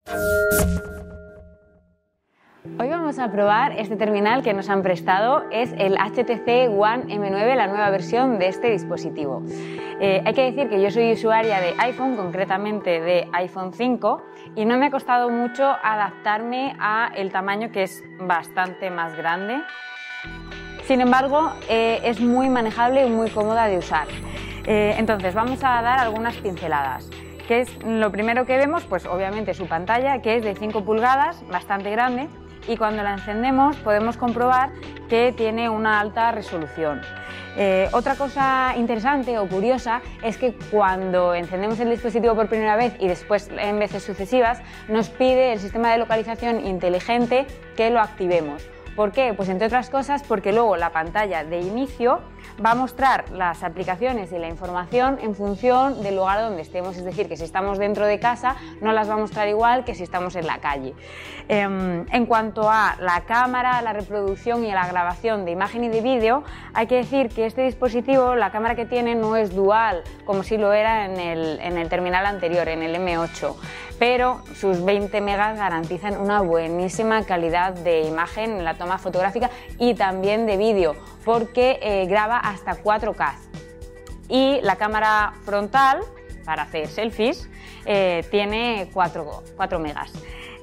Hoy vamos a probar este terminal que nos han prestado, es el HTC One M9, la nueva versión de este dispositivo. Hay que decir que yo soy usuaria de iPhone, concretamente de iPhone 5, y no me ha costado mucho adaptarme al tamaño, que es bastante más grande. Sin embargo, es muy manejable y muy cómoda de usar. Entonces vamos a dar algunas pinceladas. ¿Qué es lo primero que vemos? Pues obviamente su pantalla, que es de 5 pulgadas, bastante grande, y cuando la encendemos podemos comprobar que tiene una alta resolución. Otra cosa interesante o curiosa es que cuando encendemos el dispositivo por primera vez y después en veces sucesivas, nos pide el sistema de localización inteligente que lo activemos. ¿Por qué? Pues entre otras cosas porque luego la pantalla de inicio va a mostrar las aplicaciones y la información en función del lugar donde estemos, es decir, que si estamos dentro de casa no las va a mostrar igual que si estamos en la calle. En cuanto a la cámara, la reproducción y la grabación de imagen y de vídeo, hay que decir que este dispositivo, la cámara que tiene no es dual, como si lo era en el terminal anterior, en el M8, pero sus 20 megas garantizan una buenísima calidad de imagen en la toma fotográfica y también de vídeo, porque graba hasta 4K. Y la cámara frontal, para hacer selfies, tiene 4 megas.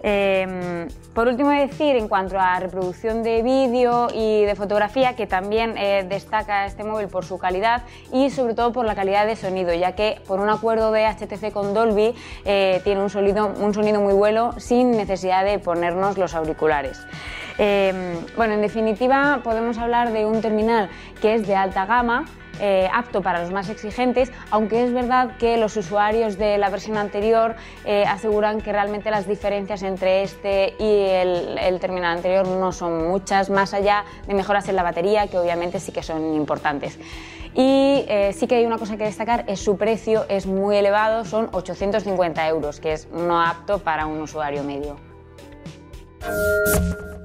Por último, decir en cuanto a reproducción de vídeo y de fotografía que también destaca este móvil por su calidad y sobre todo por la calidad de sonido, ya que por un acuerdo de HTC con Dolby tiene un sonido muy bueno sin necesidad de ponernos los auriculares. Bueno, en definitiva podemos hablar de un terminal que es de alta gama, apto para los más exigentes, aunque es verdad que los usuarios de la versión anterior aseguran que realmente las diferencias entre este y el terminal anterior no son muchas, más allá de mejoras en la batería, que obviamente sí que son importantes. Y sí que hay una cosa que destacar, es su precio, es muy elevado, son 850 euros, que es no apto para un usuario medio.